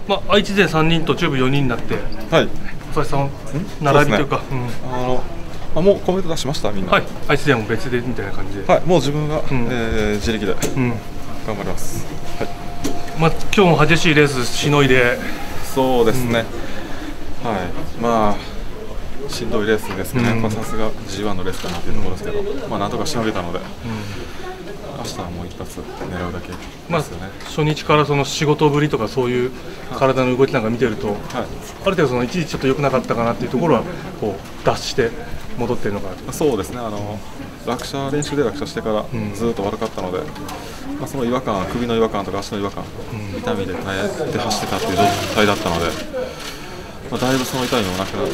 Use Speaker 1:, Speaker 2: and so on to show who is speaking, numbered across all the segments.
Speaker 1: 愛知勢3人と中部4人になって、
Speaker 2: はい、
Speaker 1: 佐々木さん、並びというか、
Speaker 2: もうコメント出しました、みんな。
Speaker 1: はい、愛知勢も別でみたいな感じで、
Speaker 2: はい、もう自分が、自力で、頑張ります。はい、
Speaker 1: 今日も激しいレースしのいで、
Speaker 2: そうですね、はい、しんどいレースですけど、さすが G1 のレースかなというところですけど、なんとかしのげたので。明日はもう一発狙うだけですよね。
Speaker 1: 初日からその仕事ぶりとかそういう体の動きなんか見てると、ある程度その一時ちょっと良くなかったかなっていうところはこう脱して戻ってるのかなと。
Speaker 2: そうですね。練習で落車してからずっと悪かったので、その違和感、首の違和感とか足の違和感、痛みで耐えて走ってたっていう状態だったので、だいぶその痛みもなくなって。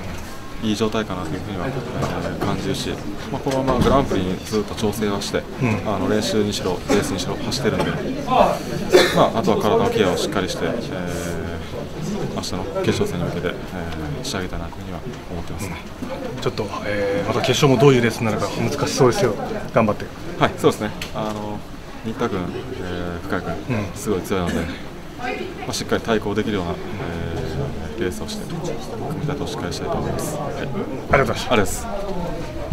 Speaker 2: いい状態かなというふうには感じるし、このままグランプリにずっと調整はして、練習にしろ、レースにしろ走ってるんで、あとは体のケアをしっかりして、明日の決勝戦に向けて、仕上げたいなというふうには思ってますね。
Speaker 1: ちょっと、また決勝もどういうレースになるか難しそうですよ、頑張って。
Speaker 2: はい、そうですね。新田君、深谷君、すごい強いので、しっかり対抗できるような、レースをして組み立てをしっかりしたいと思います。はい、ありがとうございました。ありがとうございます。